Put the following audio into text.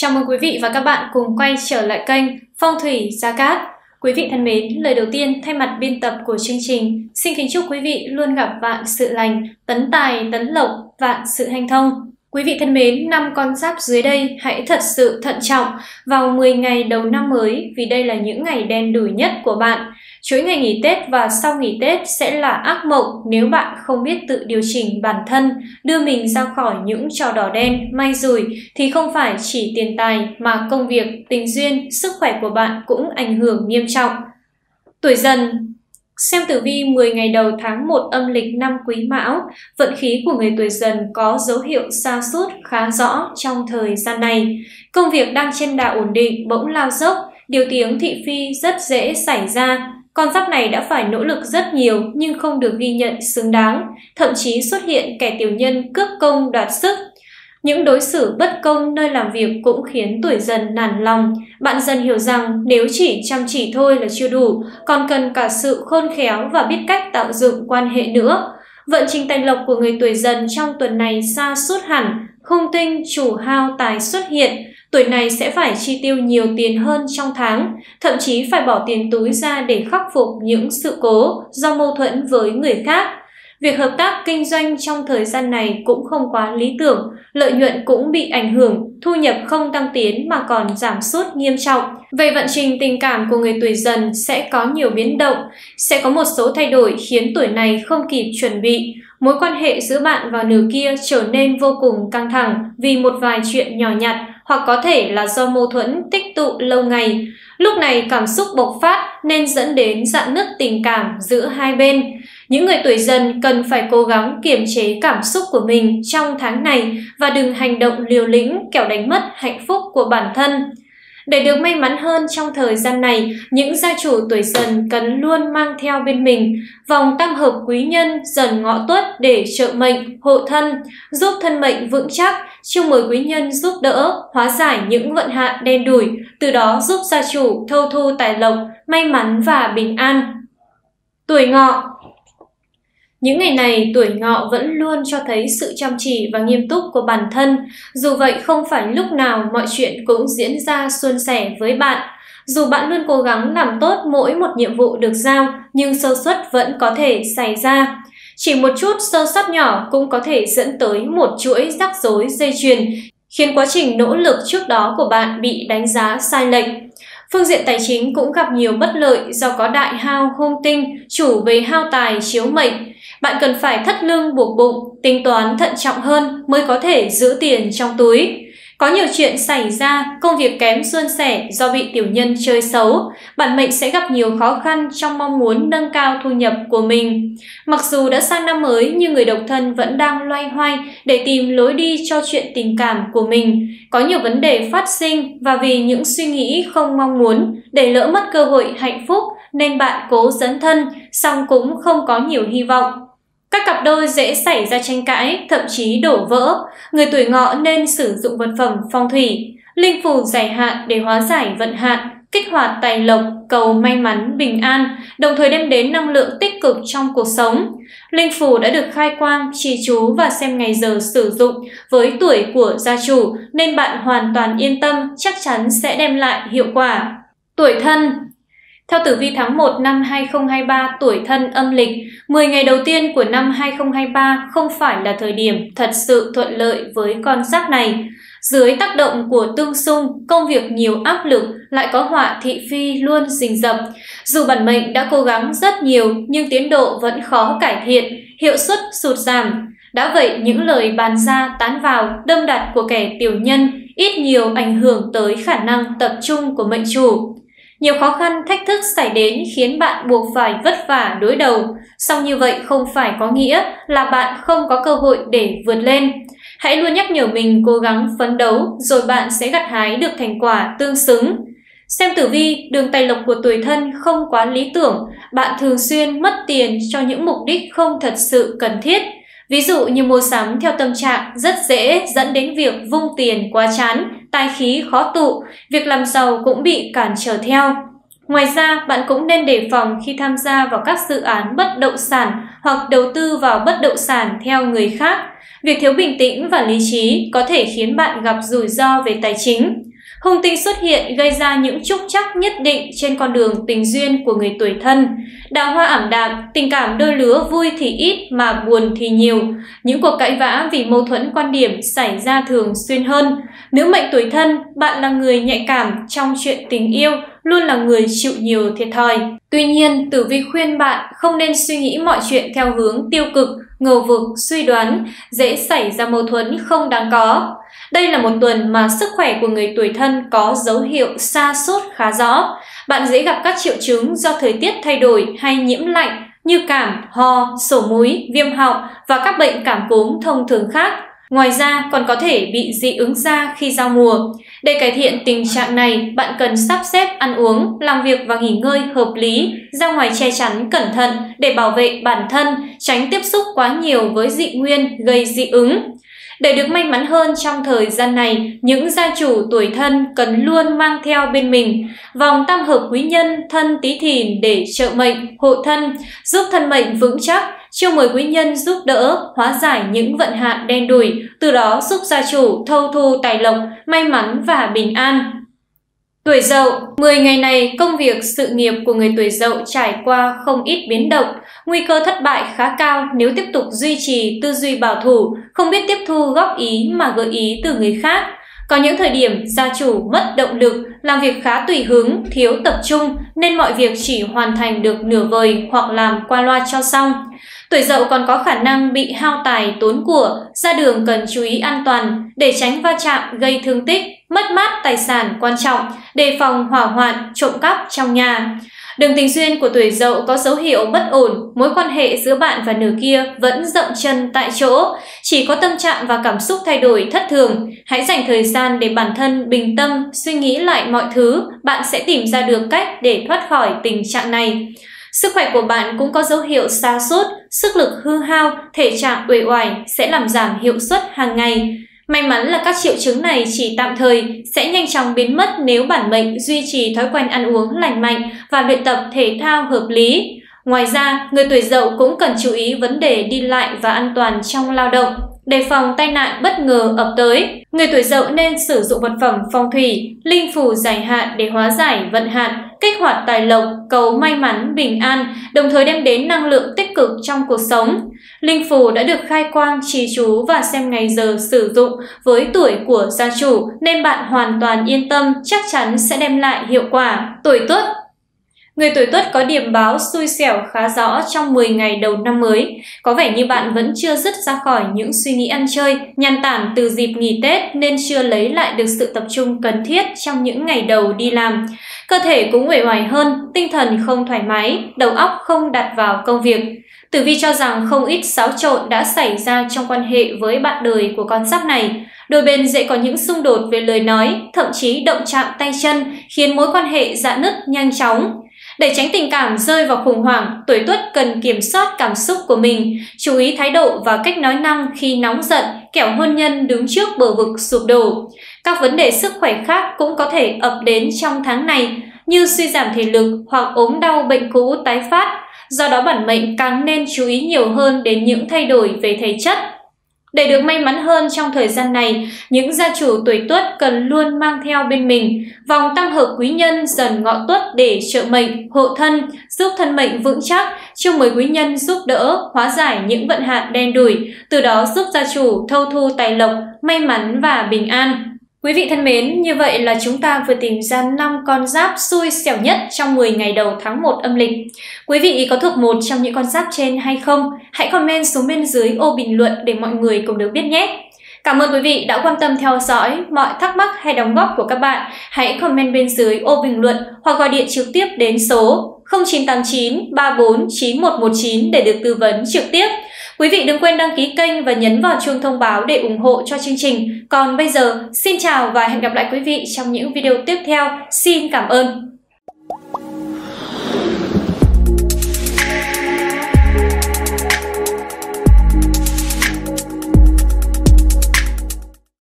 Chào mừng quý vị và các bạn cùng quay trở lại kênh Phong thủy Gia Cát. Quý vị thân mến, lời đầu tiên thay mặt biên tập của chương trình, xin kính chúc quý vị luôn gặp vạn sự lành, tấn tài, tấn lộc, vạn sự hanh thông. Quý vị thân mến, năm con giáp dưới đây hãy thật sự thận trọng vào 10 ngày đầu năm mới vì đây là những ngày đen đủi nhất của bạn. Chuỗi ngày nghỉ Tết và sau nghỉ Tết sẽ là ác mộng nếu bạn không biết tự điều chỉnh bản thân, đưa mình ra khỏi những trò đỏ đen, may rủi thì không phải chỉ tiền tài mà công việc, tình duyên, sức khỏe của bạn cũng ảnh hưởng nghiêm trọng. Tuổi Dần. Xem tử vi 10 ngày đầu tháng 1 âm lịch năm Quý Mão, vận khí của người tuổi Dần có dấu hiệu sa sút khá rõ trong thời gian này. Công việc đang trên đà ổn định bỗng lao dốc, điều tiếng thị phi rất dễ xảy ra. Con giáp này đã phải nỗ lực rất nhiều nhưng không được ghi nhận xứng đáng, thậm chí xuất hiện kẻ tiểu nhân cướp công đoạt sức. Những đối xử bất công nơi làm việc cũng khiến tuổi Dần nản lòng. Bạn dần hiểu rằng nếu chỉ chăm chỉ thôi là chưa đủ, còn cần cả sự khôn khéo và biết cách tạo dựng quan hệ nữa. Vận trình tài lộc của người tuổi Dần trong tuần này sa sút hẳn, hung tinh chủ hao tài xuất hiện. Tuổi này sẽ phải chi tiêu nhiều tiền hơn trong tháng, thậm chí phải bỏ tiền túi ra để khắc phục những sự cố do mâu thuẫn với người khác. Việc hợp tác kinh doanh trong thời gian này cũng không quá lý tưởng, lợi nhuận cũng bị ảnh hưởng, thu nhập không tăng tiến mà còn giảm sút nghiêm trọng. Về vận trình tình cảm của người tuổi Dần sẽ có nhiều biến động, sẽ có một số thay đổi khiến tuổi này không kịp chuẩn bị. Mối quan hệ giữa bạn và nửa kia trở nên vô cùng căng thẳng vì một vài chuyện nhỏ nhặt hoặc có thể là do mâu thuẫn tích tụ lâu ngày. Lúc này cảm xúc bộc phát nên dẫn đến rạn nứt tình cảm giữa hai bên. Những người tuổi Dần cần phải cố gắng kiềm chế cảm xúc của mình trong tháng này và đừng hành động liều lĩnh kẻo đánh mất hạnh phúc của bản thân. Để được may mắn hơn trong thời gian này, những gia chủ tuổi Dần cần luôn mang theo bên mình vòng tam hợp quý nhân Dần Ngọ Tuất để trợ mệnh, hộ thân, giúp thân mệnh vững chắc, chiêu mời quý nhân giúp đỡ, hóa giải những vận hạn đen đủi, từ đó giúp gia chủ thâu thu tài lộc, may mắn và bình an. Tuổi Ngọ. Những ngày này, tuổi Ngọ vẫn luôn cho thấy sự chăm chỉ và nghiêm túc của bản thân. Dù vậy, không phải lúc nào mọi chuyện cũng diễn ra suôn sẻ với bạn. Dù bạn luôn cố gắng làm tốt mỗi một nhiệm vụ được giao, nhưng sơ suất vẫn có thể xảy ra. Chỉ một chút sơ suất nhỏ cũng có thể dẫn tới một chuỗi rắc rối dây chuyền, khiến quá trình nỗ lực trước đó của bạn bị đánh giá sai lệch. Phương diện tài chính cũng gặp nhiều bất lợi do có đại hao hung tinh, chủ về hao tài chiếu mệnh. Bạn cần phải thắt lưng buộc bụng, tính toán thận trọng hơn mới có thể giữ tiền trong túi. Có nhiều chuyện xảy ra, công việc kém suôn sẻ do bị tiểu nhân chơi xấu. Bản mệnh sẽ gặp nhiều khó khăn trong mong muốn nâng cao thu nhập của mình. Mặc dù đã sang năm mới nhưng người độc thân vẫn đang loay hoay để tìm lối đi cho chuyện tình cảm của mình. Có nhiều vấn đề phát sinh và vì những suy nghĩ không mong muốn để lỡ mất cơ hội hạnh phúc nên bạn cố dấn thân, song cũng không có nhiều hy vọng. Các cặp đôi dễ xảy ra tranh cãi, thậm chí đổ vỡ. Người tuổi Ngọ nên sử dụng vật phẩm phong thủy, linh phù giải hạn để hóa giải vận hạn, kích hoạt tài lộc, cầu may mắn, bình an, đồng thời đem đến năng lượng tích cực trong cuộc sống. Linh phù đã được khai quang, trì chú và xem ngày giờ sử dụng với tuổi của gia chủ nên bạn hoàn toàn yên tâm, chắc chắn sẽ đem lại hiệu quả. Tuổi Thân. Theo tử vi tháng 1 năm 2023 tuổi Thân âm lịch, 10 ngày đầu tiên của năm 2023 không phải là thời điểm thật sự thuận lợi với con giáp này. Dưới tác động của tương xung, công việc nhiều áp lực, lại có họa thị phi luôn rình rập. Dù bản mệnh đã cố gắng rất nhiều nhưng tiến độ vẫn khó cải thiện, hiệu suất sụt giảm. Đã vậy, những lời bàn ra tán vào, đâm đặt của kẻ tiểu nhân ít nhiều ảnh hưởng tới khả năng tập trung của mệnh chủ. Nhiều khó khăn, thách thức xảy đến khiến bạn buộc phải vất vả đối đầu. Song như vậy không phải có nghĩa là bạn không có cơ hội để vượt lên. Hãy luôn nhắc nhở mình cố gắng phấn đấu rồi bạn sẽ gặt hái được thành quả tương xứng. Xem tử vi, đường tài lộc của tuổi Thân không quá lý tưởng. Bạn thường xuyên mất tiền cho những mục đích không thật sự cần thiết. Ví dụ như mua sắm theo tâm trạng rất dễ dẫn đến việc vung tiền quá chán, tài khí khó tụ, việc làm giàu cũng bị cản trở theo. Ngoài ra, bạn cũng nên đề phòng khi tham gia vào các dự án bất động sản hoặc đầu tư vào bất động sản theo người khác. Việc thiếu bình tĩnh và lý trí có thể khiến bạn gặp rủi ro về tài chính. hung tinh xuất hiện gây ra những trúc trắc nhất định trên con đường tình duyên của người tuổi Thân. Đào hoa ảm đạm, tình cảm đôi lứa vui thì ít mà buồn thì nhiều. Những cuộc cãi vã vì mâu thuẫn quan điểm xảy ra thường xuyên hơn. Nữ mệnh tuổi Thân, bạn là người nhạy cảm trong chuyện tình yêu, luôn là người chịu nhiều thiệt thòi. Tuy nhiên, tử vi khuyên bạn không nên suy nghĩ mọi chuyện theo hướng tiêu cực, ngờ vực, suy đoán, dễ xảy ra mâu thuẫn không đáng có. Đây là một tuần mà sức khỏe của người tuổi Thân có dấu hiệu sa sút khá rõ. Bạn dễ gặp các triệu chứng do thời tiết thay đổi hay nhiễm lạnh như cảm, ho, sổ mũi, viêm họng và các bệnh cảm cúm thông thường khác. Ngoài ra còn có thể bị dị ứng da khi giao mùa. Để cải thiện tình trạng này, bạn cần sắp xếp ăn uống, làm việc và nghỉ ngơi hợp lý, ra ngoài che chắn cẩn thận để bảo vệ bản thân, tránh tiếp xúc quá nhiều với dị nguyên gây dị ứng. Để được may mắn hơn trong thời gian này, những gia chủ tuổi Thân cần luôn mang theo bên mình vòng tam hợp quý nhân Thân Tý Thìn để trợ mệnh, hộ thân, giúp thân mệnh vững chắc, chiêu mời quý nhân giúp đỡ, hóa giải những vận hạn đen đủi, từ đó giúp gia chủ thâu thu tài lộc, may mắn và bình an. Tuổi Dậu, 10 ngày này công việc sự nghiệp của người tuổi Dậu trải qua không ít biến động, nguy cơ thất bại khá cao nếu tiếp tục duy trì tư duy bảo thủ, không biết tiếp thu góp ý mà gợi ý từ người khác. Có những thời điểm gia chủ mất động lực, làm việc khá tùy hứng, thiếu tập trung nên mọi việc chỉ hoàn thành được nửa vời hoặc làm qua loa cho xong. Tuổi Dậu còn có khả năng bị hao tài tốn của, ra đường cần chú ý an toàn để tránh va chạm gây thương tích, mất mát tài sản quan trọng, đề phòng hỏa hoạn, trộm cắp trong nhà. Đường tình duyên của tuổi Dậu có dấu hiệu bất ổn, mối quan hệ giữa bạn và nửa kia vẫn dậm chân tại chỗ, chỉ có tâm trạng và cảm xúc thay đổi thất thường. Hãy dành thời gian để bản thân bình tâm, suy nghĩ lại mọi thứ, bạn sẽ tìm ra được cách để thoát khỏi tình trạng này. Sức khỏe của bạn cũng có dấu hiệu sa sút, sức lực hư hao, thể trạng uể oải sẽ làm giảm hiệu suất hàng ngày. May mắn là các triệu chứng này chỉ tạm thời, sẽ nhanh chóng biến mất nếu bản mệnh duy trì thói quen ăn uống lành mạnh và luyện tập thể thao hợp lý. Ngoài ra, người tuổi Dậu cũng cần chú ý vấn đề đi lại và an toàn trong lao động, đề phòng tai nạn bất ngờ ập tới. Người tuổi Dậu nên sử dụng vật phẩm phong thủy, linh phù giải hạn để hóa giải vận hạn, kích hoạt tài lộc, cầu may mắn, bình an, đồng thời đem đến năng lượng tích cực trong cuộc sống. Linh phù đã được khai quang, trì chú và xem ngày giờ sử dụng với tuổi của gia chủ nên bạn hoàn toàn yên tâm, chắc chắn sẽ đem lại hiệu quả. Tuổi Tuất. Người tuổi Tuất có điểm báo xui xẻo khá rõ trong 10 ngày đầu năm mới. Có vẻ như bạn vẫn chưa dứt ra khỏi những suy nghĩ ăn chơi, nhàn tản từ dịp nghỉ Tết nên chưa lấy lại được sự tập trung cần thiết trong những ngày đầu đi làm. Cơ thể cũng uể oải hơn, tinh thần không thoải mái, đầu óc không đặt vào công việc. Tử vi cho rằng không ít xáo trộn đã xảy ra trong quan hệ với bạn đời của con giáp này. Đôi bên dễ có những xung đột về lời nói, thậm chí động chạm tay chân, khiến mối quan hệ rạn nứt nhanh chóng. Để tránh tình cảm rơi vào khủng hoảng, tuổi Tuất cần kiểm soát cảm xúc của mình, chú ý thái độ và cách nói năng khi nóng giận, kẻo hôn nhân đứng trước bờ vực sụp đổ. Các vấn đề sức khỏe khác cũng có thể ập đến trong tháng này, như suy giảm thể lực hoặc ốm đau bệnh cũ tái phát. Do đó bản mệnh càng nên chú ý nhiều hơn đến những thay đổi về thể chất. Để được may mắn hơn trong thời gian này, những gia chủ tuổi Tuất cần luôn mang theo bên mình vòng tam hợp quý nhân Dần Ngọ Tuất để trợ mệnh, hộ thân, giúp thân mệnh vững chắc, chiêu mời quý nhân giúp đỡ, hóa giải những vận hạn đen đủi, từ đó giúp gia chủ thâu thu tài lộc, may mắn và bình an. Quý vị thân mến, như vậy là chúng ta vừa tìm ra 5 con giáp xui xẻo nhất trong 10 ngày đầu tháng 1 âm lịch. Quý vị có thuộc một trong những con giáp trên hay không? Hãy comment xuống bên dưới ô bình luận để mọi người cùng được biết nhé! Cảm ơn quý vị đã quan tâm theo dõi. Mọi thắc mắc hay đóng góp của các bạn hãy comment bên dưới ô bình luận hoặc gọi điện trực tiếp đến số 0989 34 9119 để được tư vấn trực tiếp. Quý vị đừng quên đăng ký kênh và nhấn vào chuông thông báo để ủng hộ cho chương trình. Còn bây giờ, xin chào và hẹn gặp lại quý vị trong những video tiếp theo. Xin cảm ơn!